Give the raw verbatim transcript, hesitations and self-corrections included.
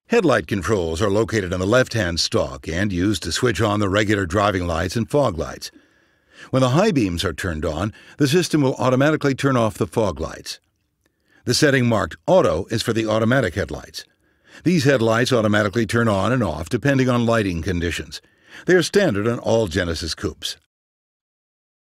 Headlight controls are located on the left-hand stalk and used to switch on the regular driving lights and fog lights. When the high beams are turned on, the system will automatically turn off the fog lights. The setting marked Auto is for the automatic headlights. These headlights automatically turn on and off depending on lighting conditions. They are standard on all Genesis Coupes.